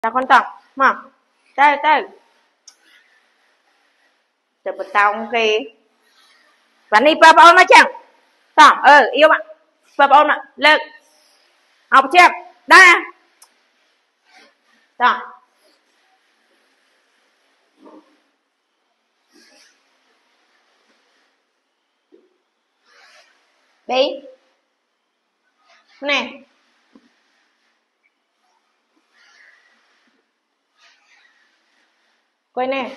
Chào con tao mà đây đây từ bật tao kì và đi ba bao nó chẳng tao yêu bạn ba bao nè lên học chưa đa tao đi nè quay nè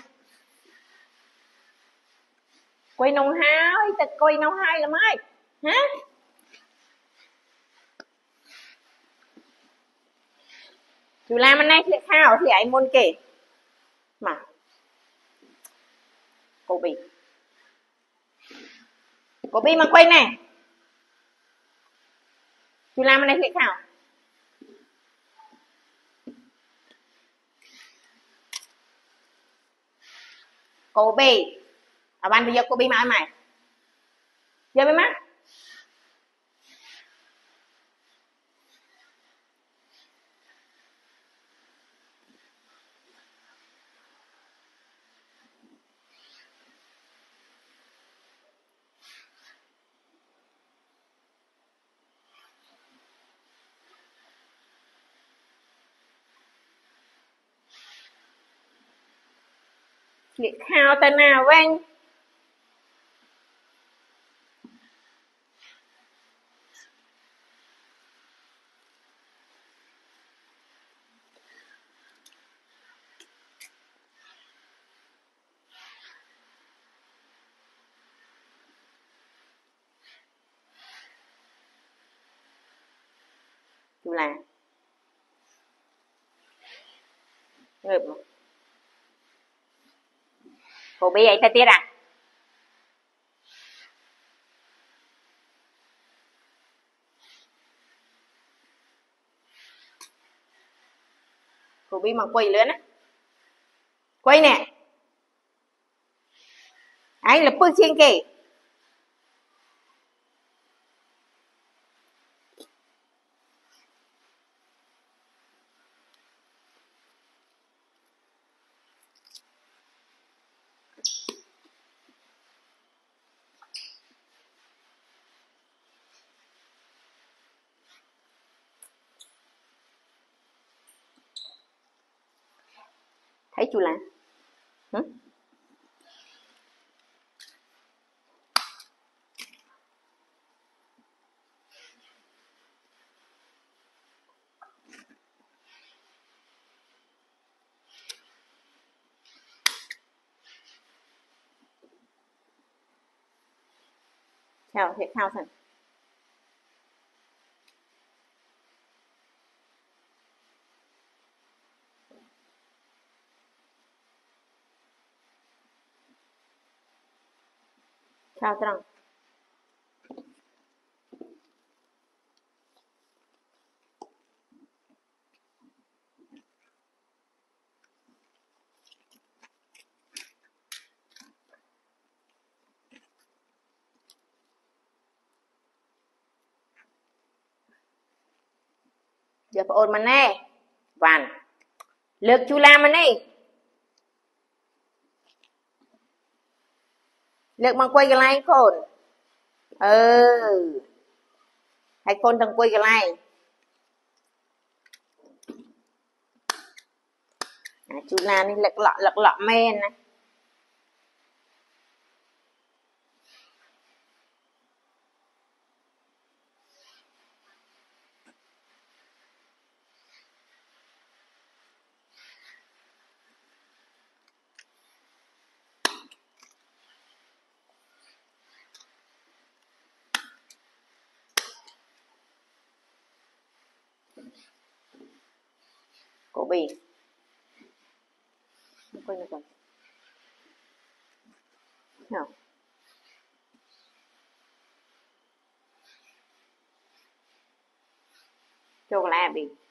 quay nông hai tật quay nông hai là mai hả chú làm anh này thì khảo thì ấy môn kể mà cô bị mà quay nè chú làm anh này thì khảo cô bị ở ban bây giờ cô bị mà mày giờ mới mắt liệt khao tên nào anh chú là ngợp mà cô bị ấy ta tiết à cô bị mà quay lên á quay nè anh là bước trên kì thấy chú là hả? Chào thiệt thao thần chào trăng giờ phải ôn mà nè vàn lược chú làm mà nè lược bằng quay cái này khôn hay khôn thằng quay cái này chú làm đi lật lọ men này cổ bì quay nó còn nào cho là bì